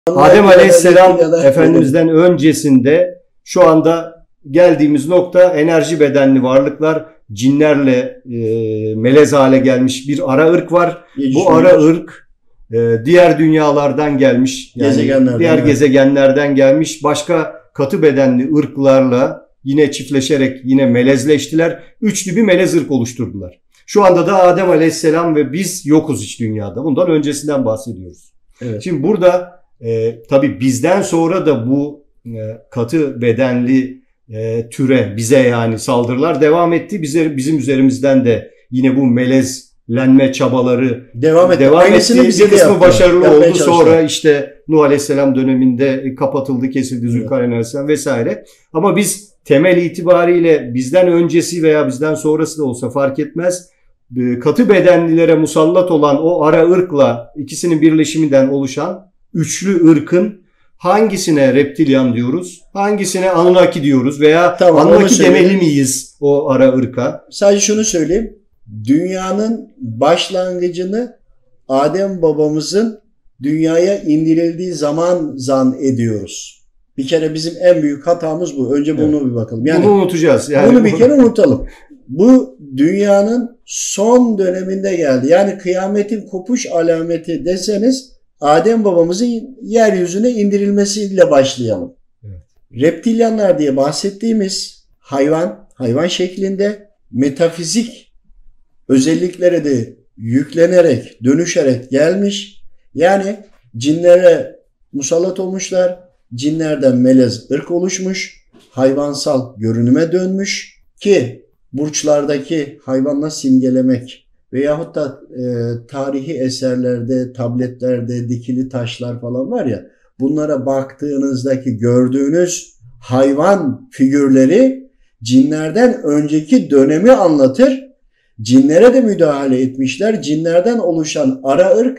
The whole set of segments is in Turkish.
Adem Aleyhisselam Efendimiz'den öncesinde şu anda geldiğimiz nokta enerji bedenli varlıklar, cinlerle melez hale gelmiş bir ara ırk var. Bu ara ırk diğer dünyalardan gelmiş, yani diğer gezegenlerden gelmiş başka katı bedenli ırklarla yine çiftleşerek yine melezleştiler. Üçlü bir melez ırk oluşturdular. Şu anda da Adem Aleyhisselam ve biz yokuz hiç dünyada. Bundan öncesinden bahsediyoruz. Evet. Şimdi burada tabii bizden sonra da bu katı bedenli türe, bize yani saldırılar devam etti. Bizim üzerimizden de yine bu melezlenme çabaları devam etti. Bir kısmı başarılı oldu. Sonra işte Nuh Aleyhisselam döneminde kapatıldı, kesildi, Zülkarneyn Aleyhisselam vesaire. Ama biz temel itibariyle bizden öncesi veya bizden sonrası da olsa fark etmez, katı bedenlilere musallat olan o ara ırkla ikisinin birleşiminden oluşan üçlü ırkın hangisine reptilyan diyoruz, hangisine Anunnaki diyoruz veya Anunnaki demeli miyiz o ara ırka? Sadece şunu söyleyeyim. Dünyanın başlangıcını Adem babamızın dünyaya indirildiği zaman zan ediyoruz. Bir kere bizim en büyük hatamız bu. Önce bunu bir bakalım. Yani bunu unutacağız. Yani bunu bir kere unutalım. Bu dünyanın son döneminde geldi. Yani kıyametin kopuş alameti deseniz Adem babamızın yeryüzüne indirilmesiyle başlayalım. Evet. Reptilyanlar diye bahsettiğimiz hayvan şeklinde metafizik özelliklere de yüklenerek, dönüşerek gelmiş. Yani cinlere musallat olmuşlar. Cinlerden melez ırk oluşmuş. Hayvansal görünüme dönmüş ki burçlardaki hayvanla simgelemek veyahut da tarihi eserlerde, tabletlerde dikili taşlar falan var ya, bunlara baktığınızdaki gördüğünüz hayvan figürleri cinlerden önceki dönemi anlatır. Cinlere de müdahale etmişler. Cinlerden oluşan ara ırk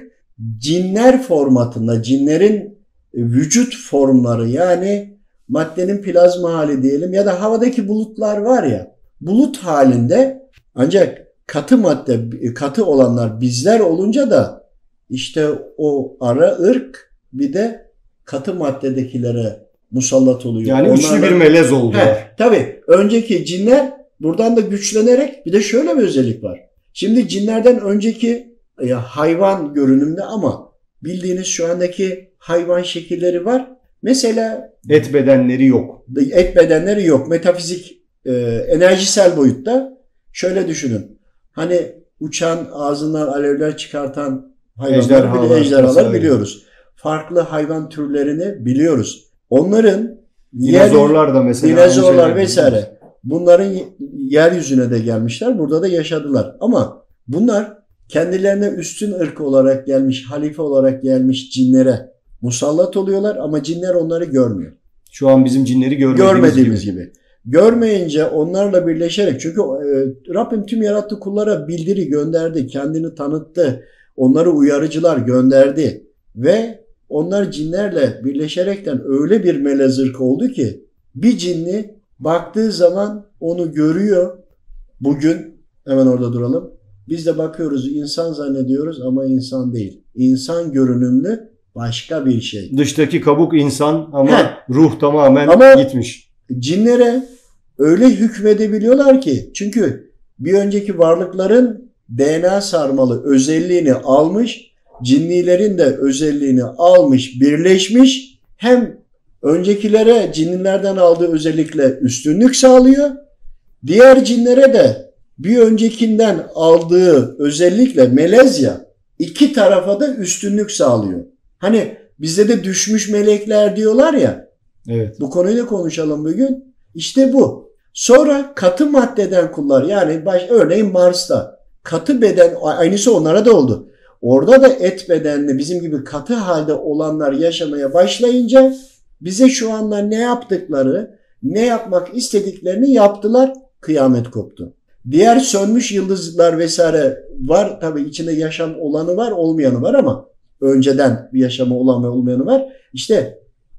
cinler formatında, cinlerin vücut formları yani maddenin plazma hali diyelim ya da havadaki bulutlar var ya, bulut halinde, ancak katı madde, katı olanlar bizler olunca da işte o ara ırk bir de katı maddedekilere musallat oluyor. Yani üçlü bir melez oldu. Tabii önceki cinler buradan da güçlenerek, bir de şöyle bir özellik var. Şimdi cinlerden önceki hayvan görünümde ama bildiğiniz şu andaki hayvan şekilleri var. Mesela et bedenleri yok. Et bedenleri yok. Metafizik, enerjisel boyutta şöyle düşünün. Hani uçan, ağzından alevler çıkartan hayvanlar, ejderhalar biliyoruz. Farklı hayvan türlerini biliyoruz. Onların dinozorlar da mesela. Dinozorlar vesaire. Bunların yeryüzüne de gelmişler. Burada da yaşadılar. Ama bunlar kendilerine üstün ırk olarak gelmiş, halife olarak gelmiş cinlere musallat oluyorlar ama cinler onları görmüyor. Şu an bizim cinleri görmediğimiz gibi. Görmeyince onlarla birleşerek, çünkü Rabbim tüm yarattığı kullara bildiri gönderdi, kendini tanıttı, onları uyarıcılar gönderdi ve onlar cinlerle birleşerekten öyle bir melez ırk oldu ki bir cinli baktığı zaman onu görüyor. Bugün hemen orada duralım. Biz de bakıyoruz, insan zannediyoruz ama insan değil. İnsan görünümlü başka bir şey. Dıştaki kabuk insan ama ruh tamamen gitmiş. Cinlere öyle hükmedebiliyorlar ki, çünkü bir önceki varlıkların DNA sarmalı özelliğini almış, cinnilerin de özelliğini almış, birleşmiş, hem öncekilere cinlilerden aldığı özellikle üstünlük sağlıyor, diğer cinlere de bir öncekinden aldığı özellikle melez ya, iki tarafa da üstünlük sağlıyor. Hani bizde de düşmüş melekler diyorlar ya. Evet. Bu konuyu da konuşalım bugün. İşte bu. Sonra katı maddeden kullar, yani örneğin Mars'ta katı beden, aynısı onlara da oldu. Orada da et bedenli bizim gibi katı halde olanlar yaşamaya başlayınca bize şu anda ne yaptıkları, ne yapmak istediklerini yaptılar. Kıyamet koptu. Diğer sönmüş yıldızlar vesaire var. Tabii içinde yaşam olanı var, olmayanı var ama önceden bir yaşamı olan ve olmayanı var. İşte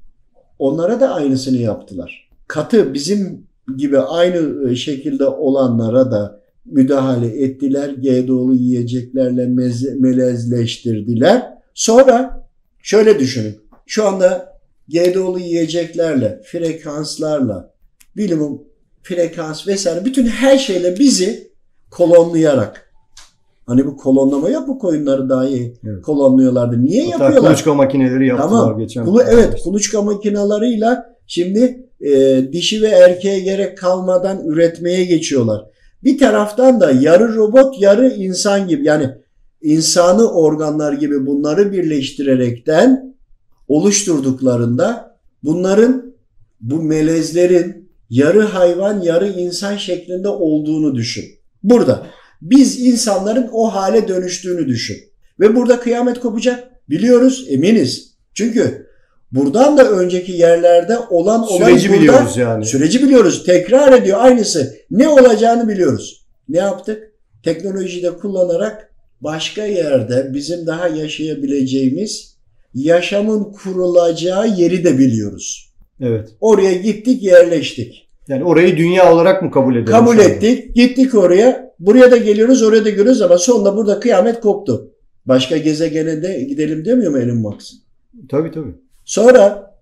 onlara da aynısını yaptılar. Katı bizim gibi aynı şekilde olanlara da müdahale ettiler. GDO'lu yiyeceklerle melezleştirdiler. Sonra şöyle düşünün. şu anda GDO'lu yiyeceklerle, frekanslarla, bilimum frekans vesaire bütün her şeyle bizi kolonlayarak, hani bu kolonlama yok mu, koyunları dahi kolonluyorlardı. Niye hatta yapıyorlar? Kuluçka makineleri yaptılar tamam. geçen. Evet, kuluçka makinelarıyla şimdi dişi ve erkeğe gerek kalmadan üretmeye geçiyorlar. Bir taraftan da yarı robot yarı insan gibi, yani insani organlar gibi bunları birleştirerekten oluşturduklarında bunların, bu melezlerin yarı hayvan yarı insan şeklinde olduğunu düşün. Burada biz insanların o hale dönüştüğünü düşün. Ve burada kıyamet kopacak. Biliyoruz, eminiz. Çünkü buradan da önceki yerlerde olan süreci burada, biliyoruz yani. Süreci biliyoruz. Tekrar ediyor aynısı. Ne olacağını biliyoruz. Ne yaptık? Teknolojiyi de kullanarak başka yerde bizim daha yaşayabileceğimiz, yaşamın kurulacağı yeri de biliyoruz. Evet. Oraya gittik, yerleştik. Yani orayı dünya olarak mı kabul edelim? Kabul ettik, gittik oraya. Buraya da geliyoruz, oraya da görüyoruz ama sonunda burada kıyamet koptu. Başka gezegene de gidelim demiyor mu Elon Musk? Tabii. Sonra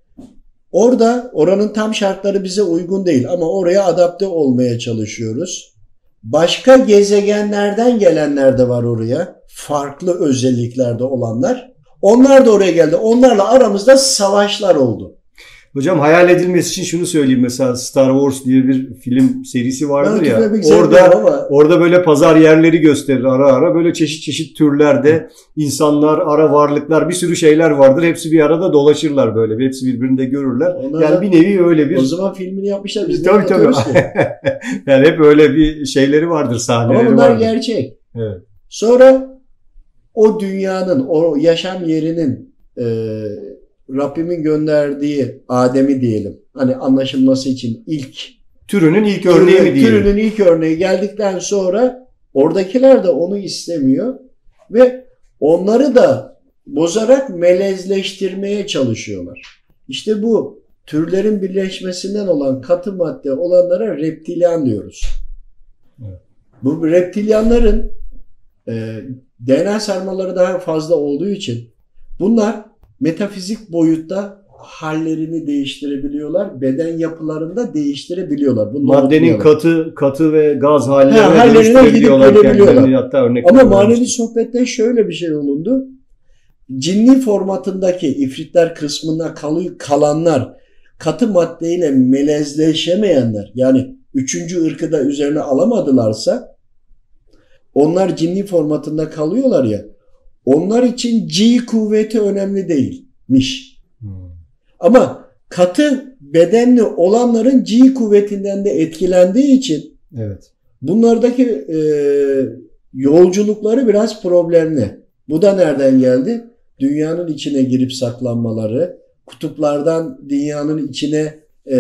oranın tam şartları bize uygun değil ama oraya adapte olmaya çalışıyoruz. Başka gezegenlerden gelenler de var oraya. Farklı özelliklerde olanlar. Onlar da oraya geldi. Onlarla aramızda savaşlar oldu. Hocam hayal edilmesi için şunu söyleyeyim, mesela Star Wars diye bir film serisi vardır ya. Orada böyle pazar yerleri gösterir ara böyle çeşit türlerde insanlar, ara varlıklar, bir sürü şeyler vardır. Hepsi bir arada dolaşırlar böyle. Hepsi birbirini görürler. Onlar yani bir nevi öyle bir. O zaman filmini yapmışlar. Biz tabii. Yani hep öyle bir şeyleri vardır, sahneleri vardır. Ama bunlar gerçek. Evet. Sonra o dünyanın, o yaşam yerinin Rabbimin gönderdiği Adem'i diyelim. Hani anlaşılması için türünün ilk örneği mi diyelim? Türünün ilk örneği geldikten sonra oradakiler de onu istemiyor ve onları da bozarak melezleştirmeye çalışıyorlar. İşte bu türlerin birleşmesinden olan katı madde olanlara reptilyan diyoruz. Evet. Bu reptilyanların DNA sarmaları daha fazla olduğu için bunlar metafizik boyutta hallerini değiştirebiliyorlar. Beden yapılarında değiştirebiliyorlar. Maddenin katı ve gaz hallerine dönüştürebiliyorlar kendilerini. Hatta ama manevi sohbette şöyle bir şey olundu. Cinni formatındaki ifritler kısmına kalanlar, katı maddeyle melezleşemeyenler, yani üçüncü ırkı da üzerine alamadılarsa onlar cinni formatında kalıyorlar ya. Onlar için G kuvveti önemli değilmiş. Ama katı bedenli olanların G kuvvetinden de etkilendiği için bunlardaki yolculukları biraz problemli. Bu da nereden geldi? Dünyanın içine girip saklanmaları, kutuplardan dünyanın içine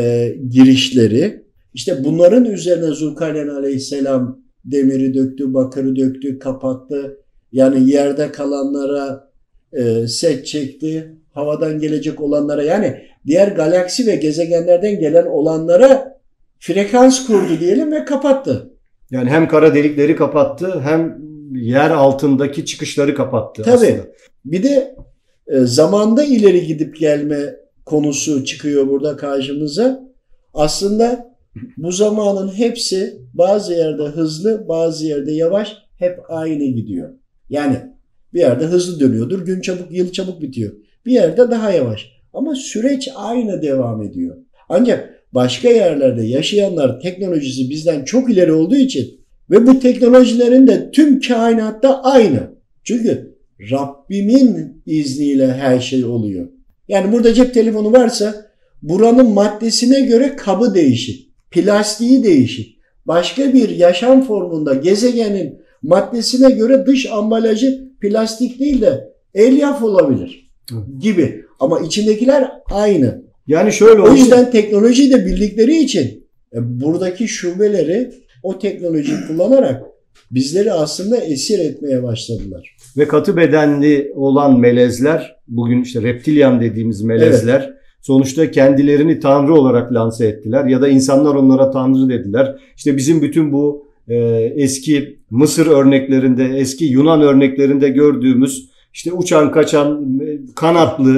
girişleri. İşte bunların üzerine Zulkarneyn Aleyhisselam demiri döktü, bakırı döktü, kapattı. Yani yerde kalanlara set çekti, havadan gelecek olanlara, yani diğer galaksi ve gezegenlerden gelen olanlara frekans kurdu diyelim ve kapattı. Yani hem kara delikleri kapattı hem yer altındaki çıkışları kapattı. Tabii. Aslında. Bir de zamanda ileri gidip gelme konusu çıkıyor burada karşımıza. Aslında bu zamanın hepsi bazı yerde hızlı, bazı yerde yavaş, hep aynı gidiyor. Yani bir yerde hızlı dönüyordur, gün çabuk, yıl çabuk bitiyor. Bir yerde daha yavaş. Ama süreç aynı devam ediyor. Ancak başka yerlerde yaşayanlar teknolojisi bizden çok ileri olduğu için ve bu teknolojilerin de tüm kainatta aynı. Çünkü Rabbimin izniyle her şey oluyor. Yani burada cep telefonu varsa buranın maddesine göre kabı değişik, plastiği değişik. Başka bir yaşam formunda gezegenin maddesine göre dış ambalajı plastik değil de elyaf olabilir gibi. Ama içindekiler aynı. Yani şöyle o yüzden teknolojiyi de bildikleri için buradaki şubeleri o teknolojiyi kullanarak bizleri aslında esir etmeye başladılar. Ve katı bedenli olan melezler, bugün işte reptilyan dediğimiz melezler, sonuçta kendilerini tanrı olarak lanse ettiler ya da insanlar onlara tanrı dediler. İşte bizim bütün bu eski Mısır örneklerinde, eski Yunan örneklerinde gördüğümüz işte uçan, kaçan, kanatlı,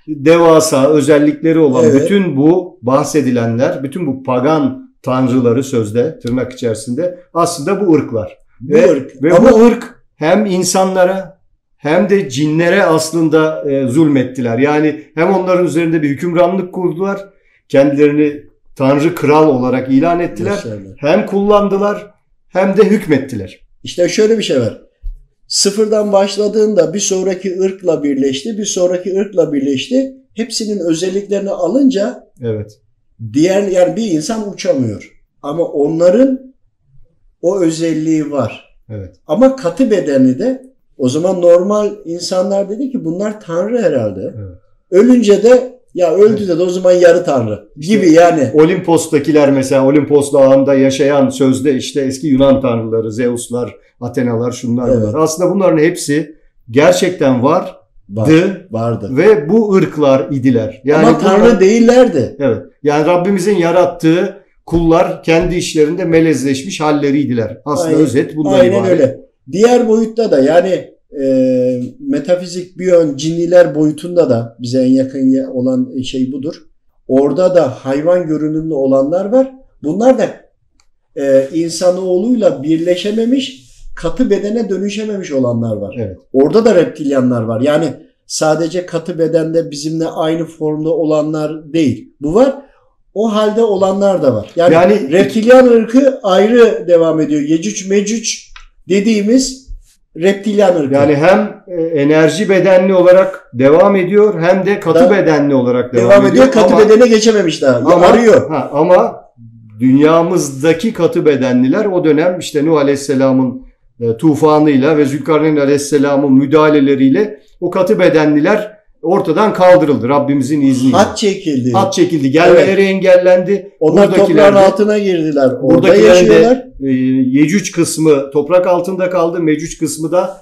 devasa özellikleri olan Evet. bütün bu bahsedilenler, bütün bu pagan tanrıları sözde tırnak içerisinde aslında bu ırklar. Bu Ve, ırk. ve Ama bu ırk hem insanlara hem de cinlere aslında zulmettiler. Yani hem onların üzerinde bir hükümranlık kurdular, kendilerini tanrı kral olarak ilan ettiler. Mesela. Hem kullandılar hem de hükmettiler. İşte şöyle bir şey var. Sıfırdan başladığında bir sonraki ırkla birleşti, bir sonraki ırkla birleşti. Hepsinin özelliklerini alınca Evet. yani bir insan uçamıyor. Ama onların o özelliği var. Evet. Ama katı bedeni de o zaman normal insanlar dedi ki bunlar tanrı herhalde. Evet. Ölünce de ya öldü de o zaman yarı tanrı gibi yani. Olimpos'takiler mesela Olimpos Dağı'nda yaşayan sözde işte eski Yunan tanrıları, Zeus'lar, Athenalar, şunlar Evet. bunlar. Aslında bunların hepsi gerçekten Vardı. ve bu ırklar idiler. Ama tanrı değillerdi. Evet. Yani Rabbimizin yarattığı kullar kendi işlerinde melezleşmiş halleriydiler. Aslında Aynen. özet bundan Aynen ibaret. öyle. Diğer boyutta da yani metafizik biyon cinniler boyutunda da bize en yakın olan şey budur. Orada da hayvan görünümlü olanlar var. Bunlar da insanoğluyla birleşememiş, katı bedene dönüşememiş olanlar var. Evet. Orada da reptilyanlar var. Yani sadece katı bedende bizimle aynı formda olanlar değil. Bu var. O halde olanlar da var. Yani reptilyan ırkı ayrı devam ediyor. Yecüc Mecüc dediğimiz reptilyan ırkı. Yani hem enerji bedenli olarak devam ediyor hem de katı bedenli olarak devam ediyor. Katı bedene geçememiş daha. Arıyor. Ama dünyamızdaki katı bedenliler o dönem işte Nuh Aleyhisselam'ın tufanıyla ve Zülkarneyn Aleyhisselam'ın müdahaleleriyle o katı bedenliler ortadan kaldırıldı Rabbimizin izniyle. Hat çekildi. Gelmeleri engellendi. Onlar toprağın altına girdiler. Orada yaşıyorlar. Yecüc kısmı toprak altında kaldı. Mecüc kısmı da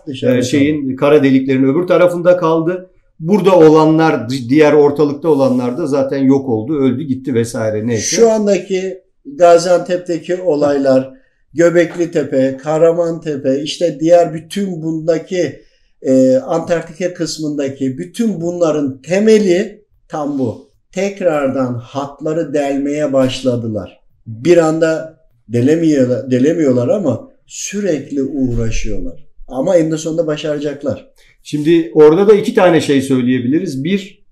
kara deliklerin öbür tarafında kaldı. Burada olanlar, diğer ortalıkta olanlar da zaten yok oldu, öldü, gitti vesaire. Neyse. Şu andaki Gaziantep'teki olaylar, Göbekli Tepe, Karaman Tepe, işte diğer bütün bundaki Antarktika kısmındaki bütün bunların temeli tam bu. Tekrardan hatları delmeye başladılar. Bir anda delemiyorlar ama sürekli uğraşıyorlar. Ama en sonunda başaracaklar. Şimdi orada da iki tane şey söyleyebiliriz. Bir,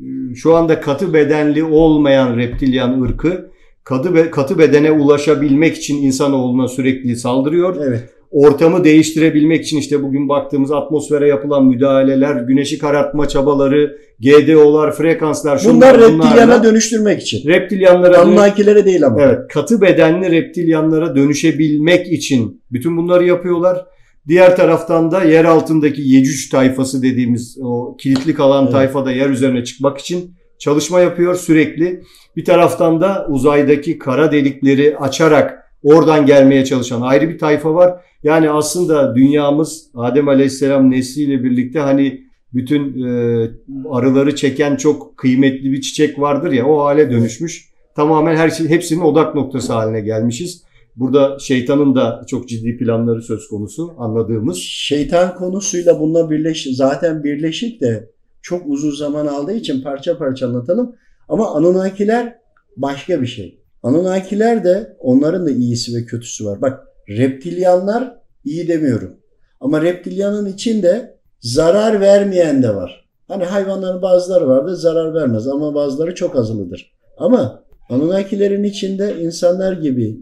şu anda katı bedenli olmayan reptilyan ırkı katı bedene ulaşabilmek için insanoğluna sürekli saldırıyor. Evet. Ortamı değiştirebilmek için işte bugün baktığımız atmosfere yapılan müdahaleler, güneşi karartma çabaları, GDO'lar, frekanslar, bunlar reptilyana dönüştürmek için. Anunnakilere değil ama. Evet, katı bedenli reptilyanlara dönüşebilmek için bütün bunları yapıyorlar. Diğer taraftan da yer altındaki Yecüc tayfası dediğimiz o kilitli kalan tayfada yer üzerine çıkmak için çalışma yapıyor sürekli. Bir taraftan da uzaydaki kara delikleri açarak oradan gelmeye çalışan ayrı bir tayfa var. Yani aslında dünyamız Adem Aleyhisselam nesliyle birlikte hani bütün arıları çeken çok kıymetli bir çiçek vardır ya, o hale dönüşmüş. Tamamen hepsinin odak noktası haline gelmişiz. Burada şeytanın da çok ciddi planları söz konusu anladığımız. Şeytan konusuyla bununla zaten birleşik de çok uzun zaman aldığı için parça parça anlatalım. Ama Anunnakiler başka bir şey. Anunnakiler de onların da iyisi ve kötüsü var. Bak reptilyanlar iyi demiyorum. Ama reptilyanın içinde zarar vermeyen de var. Hani hayvanların bazıları vardır zarar vermez ama bazıları çok azılıdır. Ama Anunnakilerin içinde insanlar gibi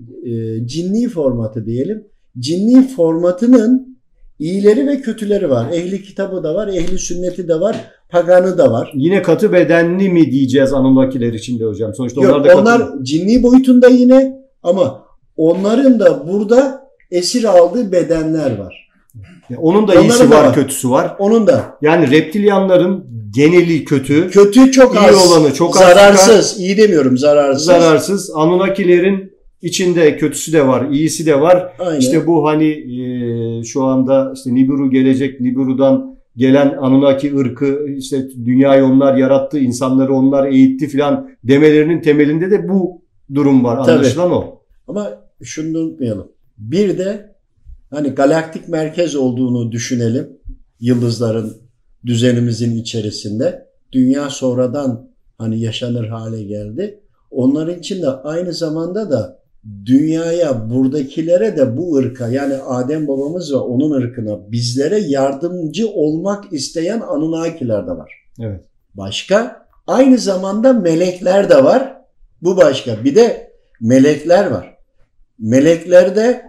cinni formatı diyelim. Cinni formatının iyileri ve kötüleri var. Ehli kitabı da var, ehli sünneti de var, paganı da var. Yine katı bedenli mi diyeceğiz Anunnakiler içinde hocam? Sonuçta yok, onlar cinni boyutunda yine ama onların da burada esir aldığı bedenler var. Onun da iyisi var, kötüsü var. Onun da. Yani reptilyanların geneli kötü. Kötü çok az. İyi olanı çok az. Zararsız. İyi demiyorum, zararsız. Zararsız. Anunnakilerin içinde kötüsü de var, iyisi de var. Aynen. İşte bu hani şu anda işte Nibiru gelecek, Nibiru'dan gelen Anunnaki ırkı, işte dünyayı onlar yarattı, insanları onlar eğitti filan demelerinin temelinde de bu durum var. Anlaşılan o. Ama şunu da unutmayalım. Bir de hani galaktik merkez olduğunu düşünelim. Yıldızların düzenimizin içerisinde. dünya sonradan hani yaşanır hale geldi. Onların için de aynı zamanda da dünyaya, buradakilere de bu ırka, yani Adem babamız ve onun ırkına, bizlere yardımcı olmak isteyen Anunnakiler de var. Evet. Başka, aynı zamanda melekler de var. Bu başka. Bir de melekler var. Melekler de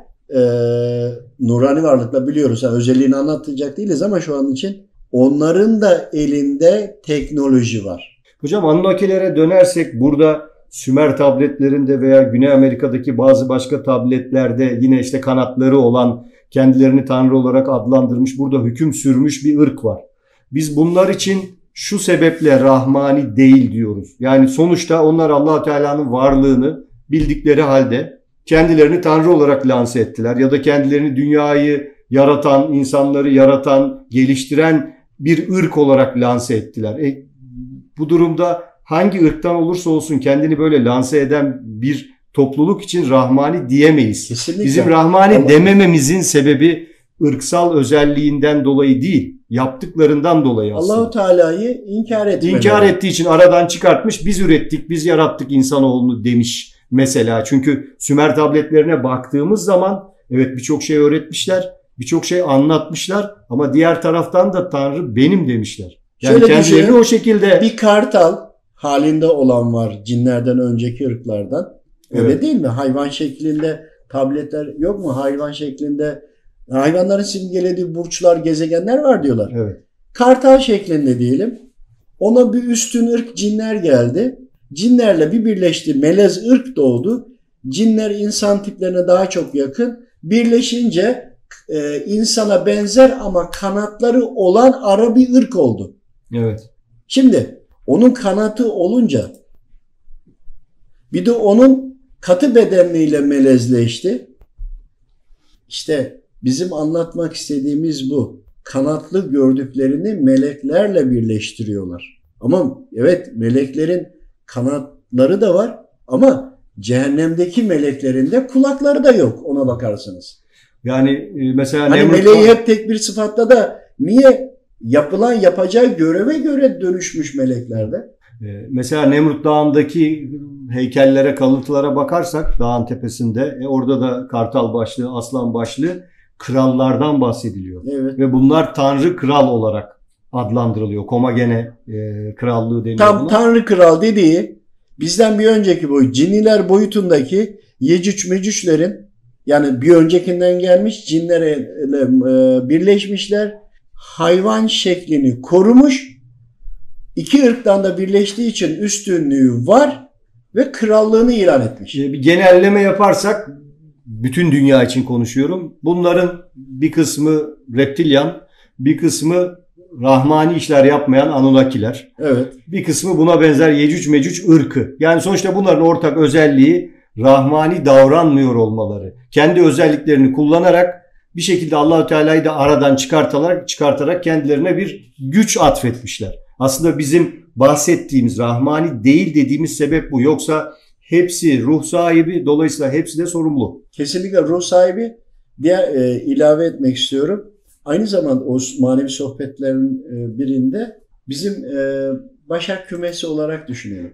nurani varlıkla biliyoruz. Yani özelliğini anlatacak değiliz ama şu an için onların da elinde teknoloji var. Hocam Anunnakilere dönersek burada Sümer tabletlerinde veya Güney Amerika'daki bazı başka tabletlerde yine işte kanatları olan, kendilerini tanrı olarak adlandırmış, burada hüküm sürmüş bir ırk var. Biz bunlar için şu sebeple rahmani değil diyoruz. Yani sonuçta onlar Allah Teala'nın varlığını bildikleri halde kendilerini tanrı olarak lanse ettiler ya da kendilerini dünyayı yaratan, insanları yaratan, geliştiren bir ırk olarak lanse ettiler. Bu durumda hangi ırktan olursa olsun kendini böyle lanse eden bir topluluk için rahmani diyemeyiz. Kesinlikle. Bizim rahmani demememizin sebebi ırksal özelliğinden dolayı değil, yaptıklarından dolayı aslında. Allah-u Teala'yı inkar etmeleri. İnkar ettiği için aradan çıkartmış, biz ürettik, biz yarattık insanoğlunu demiş mesela. Çünkü Sümer tabletlerine baktığımız zaman evet birçok şey öğretmişler, birçok şey anlatmışlar ama diğer taraftan da Tanrı benim demişler. Yani şöyle kendilerini düşünün, o şekilde... bir kartal halinde olan var cinlerden önceki ırklardan. Öyle Evet. değil mi? Hayvan şeklinde tabletler yok mu? Hayvan şeklinde hayvanların simgelediği burçlar, gezegenler var diyorlar. Evet. Kartal şeklinde diyelim. Ona bir üstün ırk cinler geldi. Cinlerle bir birleşti. Melez ırk doğdu. Cinler insan tiplerine daha çok yakın. Birleşince insana benzer ama kanatları olan ara bir ırk oldu. Evet. Şimdi onun kanatı olunca bir de onun katı bedenliyle melezleşti. İşte bizim anlatmak istediğimiz bu. Kanatlı gördüklerini meleklerle birleştiriyorlar. Ama evet meleklerin kanatları da var ama cehennemdeki meleklerin de kulakları da yok ona bakarsınız. Yani mesela Hani Nemrut... meleği hep tek bir sıfatta da niye yapacağı göreve göre dönüşmüş meleklerde? Mesela Nemrut Dağı'ndaki heykellere, kalıntılara bakarsak dağın tepesinde orada da kartal başlı, aslan başlı krallardan bahsediliyor. Evet. Ve bunlar tanrı kral olarak adlandırılıyor. Komagene krallığı deniyor Tam buna. tanrı kral dediği bizden bir önceki boyut, cinniler boyutundaki Yecüc Mecüclerin, yani bir öncekinden gelmiş cinlere birleşmişler. Hayvan şeklini korumuş. İki ırktan da birleştiği için üstünlüğü var ve krallığını ilan etmiş. Bir genelleme yaparsak bütün dünya için konuşuyorum. Bunların bir kısmı reptilyan, bir kısmı rahmani işler yapmayan Anunnakiler. Evet. Bir kısmı buna benzer Yecüc Mecüc ırkı. Yani sonuçta bunların ortak özelliği rahmani davranmıyor olmaları. Kendi özelliklerini kullanarak bir şekilde Allah-u Teala'yı da aradan çıkartarak kendilerine bir güç atfetmişler. Aslında bizim bahsettiğimiz rahmani değil dediğimiz sebep bu. Yoksa hepsi ruh sahibi, dolayısıyla hepsi de sorumlu. Kesinlikle ruh sahibi. Diğer ilave etmek istiyorum. Aynı zamanda o manevi sohbetlerin birinde bizim başak kümesi olarak düşünelim.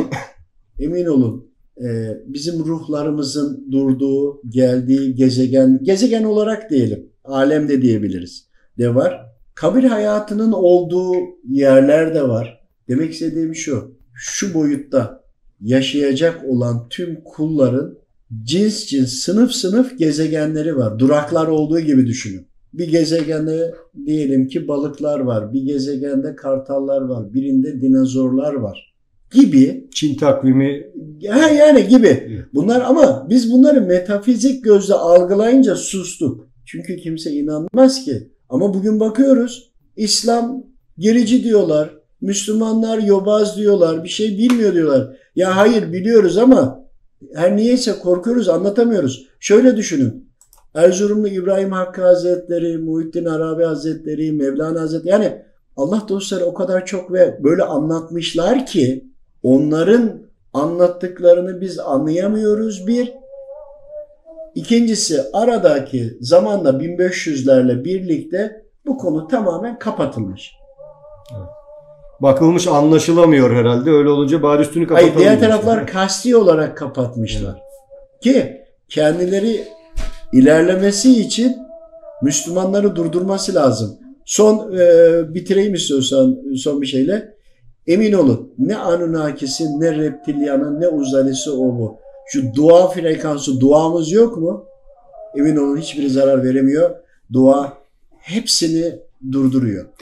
Emin olun bizim ruhlarımızın durduğu, geldiği gezegen olarak diyelim, alem de diyebiliriz, de var. Kabir hayatının olduğu yerler de var. Demek istediğim şu boyutta yaşayacak olan tüm kulların cins, sınıf sınıf gezegenleri var. Duraklar olduğu gibi düşünün. Bir gezegende diyelim ki balıklar var, bir gezegende kartallar var, birinde dinozorlar var gibi. Çin takvimi. Yani gibi. Bunlar, ama biz bunları metafizik gözle algılayınca sustuk. Çünkü kimse inanmaz ki. Ama bugün bakıyoruz, İslam gerici diyorlar, Müslümanlar yobaz diyorlar, bir şey bilmiyor diyorlar. Ya hayır biliyoruz ama her niyeyse korkuyoruz, anlatamıyoruz. Şöyle düşünün. Erzurumlu İbrahim Hakkı Hazretleri, Muhittin Arabi Hazretleri, Mevlana Hazretleri, yani Allah dostları o kadar çok ve böyle anlatmışlar ki onların anlattıklarını biz anlayamıyoruz bir. İkincisi aradaki zamanla 1500'lerle birlikte bu konu tamamen kapatılmış. bakılmış, anlaşılamıyor herhalde. Öyle olunca bari üstünü kapatalım. Hayır, diğer taraflar kasti olarak kapatmışlar. Ki kendileri ilerlemesi için Müslümanları durdurması lazım. Bitireyim istiyorsan son bir şeyle. Emin olun, ne Anunnakisi, ne reptilyanı, ne uzaylısı o bu. Şu dua frekansı, duamız yok mu? Emin olun hiçbiri zarar veremiyor. Dua hepsini durduruyor.